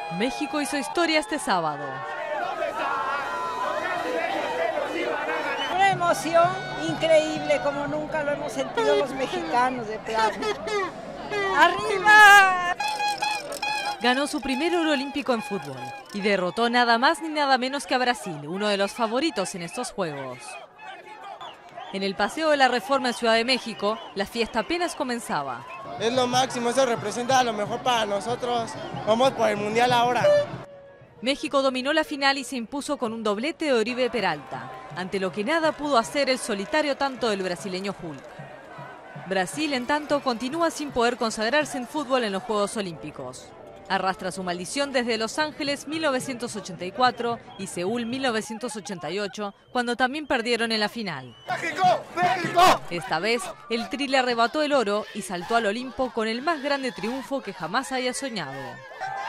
México hizo historia este sábado. Una emoción increíble como nunca lo hemos sentido los mexicanos de plano. ¡Arriba! Ganó su primer oro olímpico en fútbol y derrotó nada más ni nada menos que a Brasil, uno de los favoritos en estos Juegos. En el Paseo de la Reforma en Ciudad de México, la fiesta apenas comenzaba. Es lo máximo, eso representa lo mejor para nosotros. Vamos por el Mundial ahora. México dominó la final y se impuso con un doblete de Oribe Peralta, ante lo que nada pudo hacer el solitario tanto del brasileño Hulk. Brasil, en tanto, continúa sin poder consagrarse en fútbol en los Juegos Olímpicos. Arrastra su maldición desde Los Ángeles 1984 y Seúl 1988, cuando también perdieron en la final. ¡México! ¡México! Esta vez, el Tri le arrebató el oro y saltó al Olimpo con el más grande triunfo que jamás haya soñado.